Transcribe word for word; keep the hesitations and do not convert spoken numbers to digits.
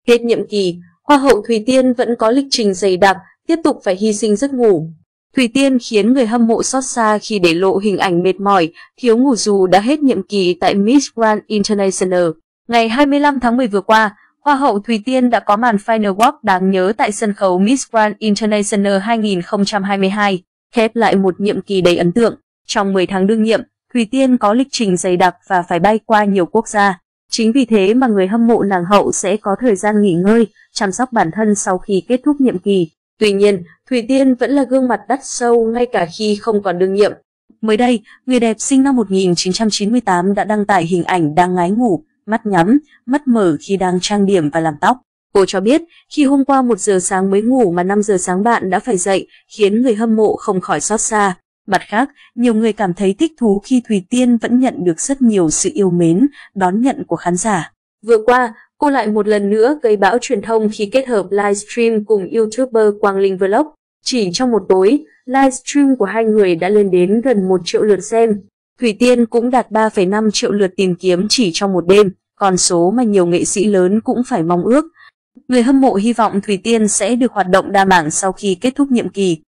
Hết nhiệm kỳ, Hoa hậu Thùy Tiên vẫn có lịch trình dày đặc, tiếp tục phải hy sinh giấc ngủ. Thùy Tiên khiến người hâm mộ xót xa khi để lộ hình ảnh mệt mỏi, thiếu ngủ dù đã hết nhiệm kỳ tại Miss Grand International. Ngày hai mươi lăm tháng mười vừa qua, Hoa hậu Thùy Tiên đã có màn final walk đáng nhớ tại sân khấu Miss Grand International hai nghìn không trăm hai mươi hai, khép lại một nhiệm kỳ đầy ấn tượng. Trong mười tháng đương nhiệm, Thùy Tiên có lịch trình dày đặc và phải bay qua nhiều quốc gia. Chính vì thế mà người hâm mộ nàng hậu sẽ có thời gian nghỉ ngơi, chăm sóc bản thân sau khi kết thúc nhiệm kỳ. Tuy nhiên, Thùy Tiên vẫn là gương mặt đắt sâu ngay cả khi không còn đương nhiệm. Mới đây, người đẹp sinh năm một nghìn chín trăm chín mươi tám đã đăng tải hình ảnh đang ngái ngủ, mắt nhắm, mắt mở khi đang trang điểm và làm tóc. Cô cho biết, khi hôm qua một giờ sáng mới ngủ mà năm giờ sáng bạn đã phải dậy, khiến người hâm mộ không khỏi xót xa. Mặt khác, nhiều người cảm thấy thích thú khi Thùy Tiên vẫn nhận được rất nhiều sự yêu mến, đón nhận của khán giả. Vừa qua, cô lại một lần nữa gây bão truyền thông khi kết hợp livestream cùng YouTuber Quang Linh Vlog. Chỉ trong một tối, livestream của hai người đã lên đến gần một triệu lượt xem. Thùy Tiên cũng đạt ba phẩy năm triệu lượt tìm kiếm chỉ trong một đêm, con số mà nhiều nghệ sĩ lớn cũng phải mong ước. Người hâm mộ hy vọng Thùy Tiên sẽ được hoạt động đa mảng sau khi kết thúc nhiệm kỳ.